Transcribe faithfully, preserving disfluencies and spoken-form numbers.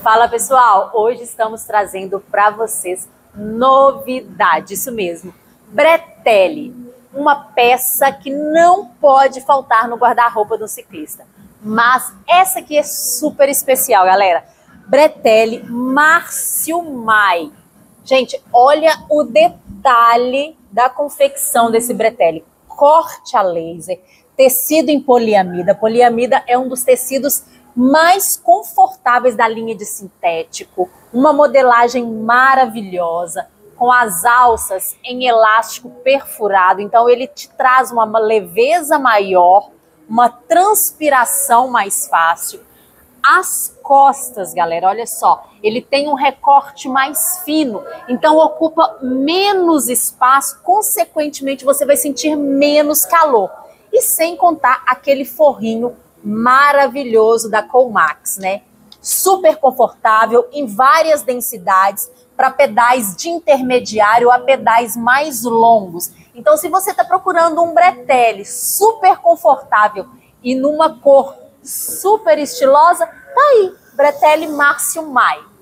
Fala pessoal, hoje estamos trazendo para vocês novidade, isso mesmo, bretelle, uma peça que não pode faltar no guarda-roupa do ciclista. Mas essa aqui é super especial, galera, bretelle Márcio Mai. Gente, olha o detalhe da confecção desse bretelle, corte a laser, tecido em poliamida. Poliamida é um dos tecidos mais confortáveis da linha de sintético, uma modelagem maravilhosa, com as alças em elástico perfurado, então ele te traz uma leveza maior, uma transpiração mais fácil. As costas, galera, olha só, ele tem um recorte mais fino, então ocupa menos espaço, consequentemente você vai sentir menos calor. E sem contar aquele forrinho maravilhoso da Comax, né? Super confortável, em várias densidades, para pedais de intermediário a pedais mais longos. Então, se você está procurando um bretelle super confortável e numa cor super estilosa, tá aí, bretelle Márcio Mai.